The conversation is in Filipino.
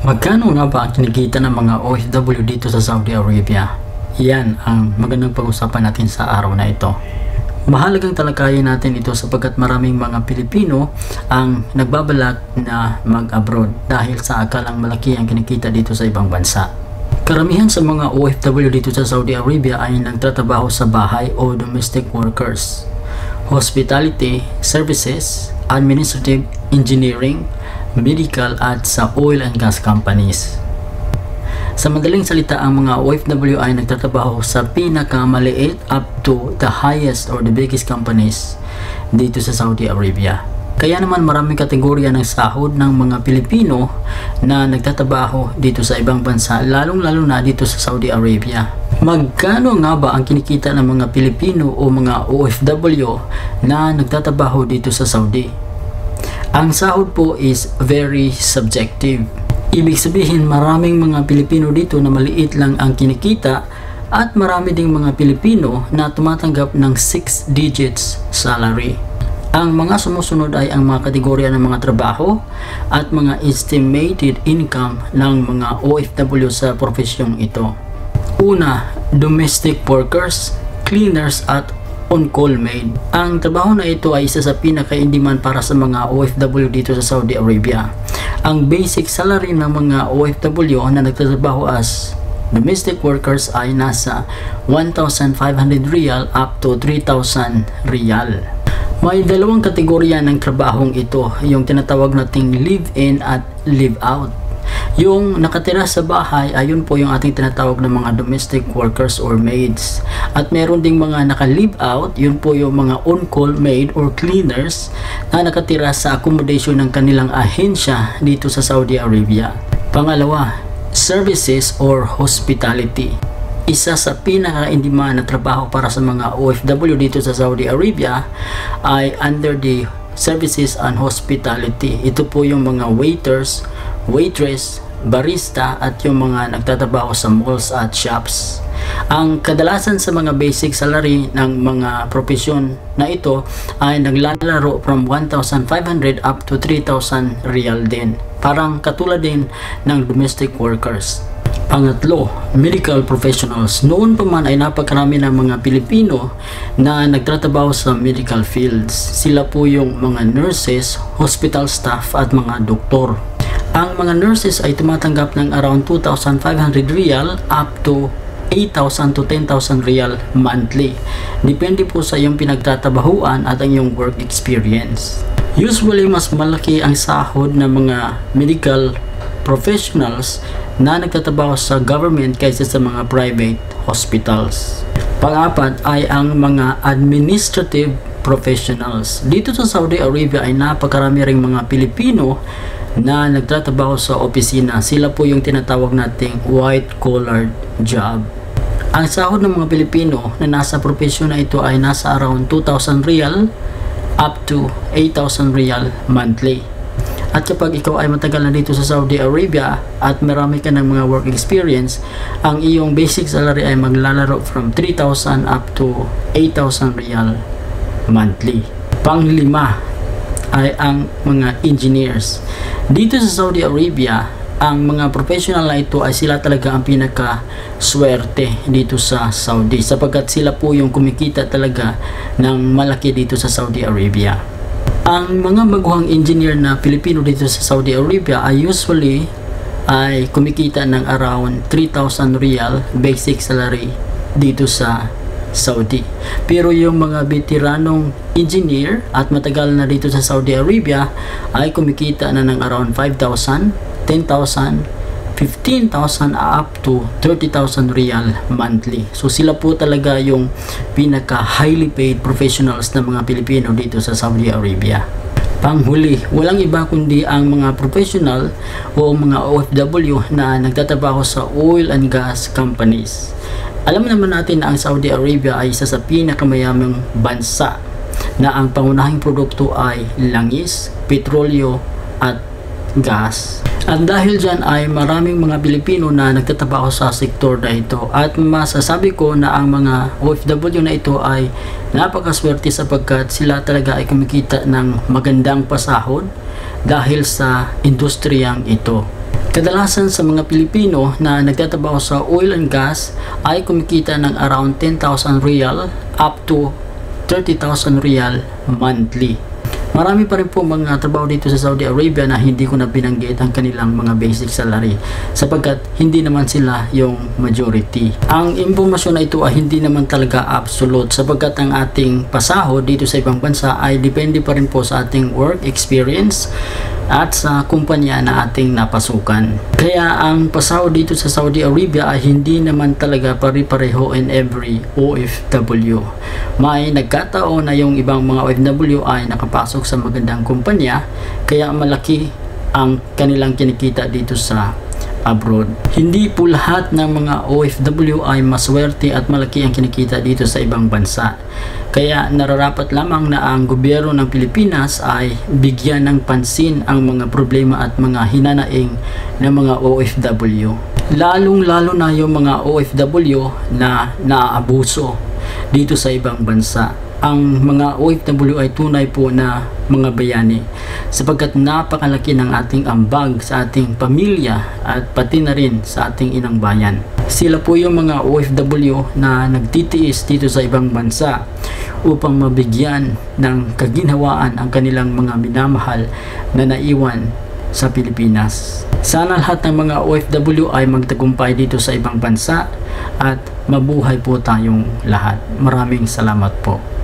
Magkano nga ba ang kinikita ng mga OFW dito sa Saudi Arabia? Yan ang magandang pag-usapan natin sa araw na ito. Mahalagang talakayin natin ito sapagkat maraming mga Pilipino ang nagbabalak na mag-abroad dahil sa akalang malaki ang kinikita dito sa ibang bansa. Karamihan sa mga OFW dito sa Saudi Arabia ay nagtatrabaho sa bahay o domestic workers, hospitality, services, administrative, engineering, medical at sa oil and gas companies. Sa madaling salita, ang mga OFW ay nagtatrabaho sa pinakamaliit up to the highest or the biggest companies dito sa Saudi Arabia. Kaya naman maraming kategorya ng sahod ng mga Pilipino na nagtatrabaho dito sa ibang bansa, lalong-lalo na dito sa Saudi Arabia. Magkano nga ba ang kinikita ng mga Pilipino o mga OFW na nagtatrabaho dito sa Saudi? Ang sahod po is very subjective. Ibig sabihin maraming mga Pilipino dito na maliit lang ang kinikita at marami ding mga Pilipino na tumatanggap ng 6 digits salary. Ang mga sumusunod ay ang mga kategorya ng mga trabaho at mga estimated income ng mga OFW sa profesyong ito. Una, domestic workers, cleaners at on-call maid. Ang trabaho na ito ay isa sa pinaka-in-demand para sa mga OFW dito sa Saudi Arabia. Ang basic salary ng mga OFW na nagtatrabaho as domestic workers ay nasa 1,500 riyal up to 3,000 riyal. May dalawang kategorya ng trabahong ito, yung tinatawag nating live-in at live-out. Yung nakatira sa bahay, ayun po yung ating tinatawag ng mga domestic workers or maids. At meron ding mga naka-live out, yun po yung mga on-call maid or cleaners na nakatira sa accommodation ng kanilang ahensya dito sa Saudi Arabia. Pangalawa, services or hospitality. Isa sa pinaka-in-demand na trabaho para sa mga OFW dito sa Saudi Arabia ay under the services and hospitality. Ito po yung mga waiters, waitress, barista at yung mga nagtatrabaho sa malls at shops. Ang kadalasan sa mga basic salary ng mga profesyon na ito ay naglalaro from 1,500 up to 3,000 riyal din. Parang katulad din ng domestic workers. Pangatlo, medical professionals. Noon pa man ay napakarami ng mga Pilipino na nagtatrabaho sa medical fields. Sila po yung mga nurses, hospital staff at mga doktor. Ang mga nurses ay tumatanggap ng around 2,500 riyal up to 8,000 to 10,000 riyal monthly. Depende po sa iyong pinagtatabahuan at ang iyong work experience. Usually, mas malaki ang sahod ng mga medical professionals na nagtatrabaho sa government kaysa sa mga private hospitals. Pang-apat ay ang mga administrative professionals. Dito sa Saudi Arabia ay napakarami ring mga Pilipino na nagtatrabaho sa opisina. Sila po yung tinatawag nating white-collar job. Ang sahod ng mga Pilipino na nasa profesyon na ito ay nasa around 2,000 riyal up to 8,000 riyal monthly. At kapag ikaw ay matagal na dito sa Saudi Arabia at marami ka ng mga work experience, ang iyong basic salary ay maglalaro from 3,000 up to 8,000 riyal monthly. Panglima ay ang mga engineers. Dito sa Saudi Arabia, ang mga professional na ito ay sila talaga ang pinaka-swerte dito sa Saudi sapagkat sila po yung kumikita talaga ng malaki dito sa Saudi Arabia. Ang mga baguhang engineer na Pilipino dito sa Saudi Arabia ay usually ay kumikita ng around 3,000 riyal basic salary dito sa Saudi. Pero yung mga veteranong engineer at matagal na dito sa Saudi Arabia ay kumikita na ng around 5,000, 10,000, 15,000 up to 30,000 riyal monthly. So sila po talaga yung pinaka highly paid professionals na mga Pilipino dito sa Saudi Arabia. Panghuli, walang iba kundi ang mga professional o mga OFW na nagtatrabaho sa oil and gas companies. Alam naman natin na ang Saudi Arabia ay isa sa pinakamayamang bansa na ang pangunahing produkto ay langis, petrolyo at gas. At dahil dyan ay maraming mga Pilipino na nagtatrabaho sa sektor na ito at masasabi ko na ang mga OFW na ito ay napakaswerte sapagkat sila talaga ay kumikita ng magandang pasahod dahil sa industriyang ito. Kadalasan sa mga Pilipino na nagtatrabaho sa oil and gas ay kumikita ng around 10,000 real up to 30,000 real monthly. Marami pa rin po mga trabaho dito sa Saudi Arabia na hindi ko na binanggit ang kanilang mga basic salary sapagkat hindi naman sila yung majority. Ang impormasyon na ito ay hindi naman talaga absolute sapagkat ang ating pasahod dito sa ibang bansa ay depende pa rin po sa ating work experience at sa kumpanya na ating napasukan. Kaya ang pasahod dito sa Saudi Arabia ay hindi naman talaga pare-pareho in every OFW. May nagkataon na yung ibang mga OFW ay nakapasok sa magandang kumpanya kaya malaki ang kanilang kinikita dito sa abroad. Hindi po lahat ng mga OFW ay maswerte at malaki ang kinikita dito sa ibang bansa. Kaya nararapat lamang na ang gobyerno ng Pilipinas ay bigyan ng pansin ang mga problema at mga hinanaing ng mga OFW. Lalong-lalo na yung mga OFW na naaabuso dito sa ibang bansa. Ang mga OFW ay tunay po na mga bayani sapagkat napakalaki ng ating ambag sa ating pamilya at pati na rin sa ating inang bayan. Sila po yung mga OFW na nagtitiis dito sa ibang bansa upang mabigyan ng kaginhawaan ang kanilang mga minamahal na naiwan sa Pilipinas. Sana lahat ng mga OFW ay magtagumpay dito sa ibang bansa at mabuhay po tayong lahat. Maraming salamat po.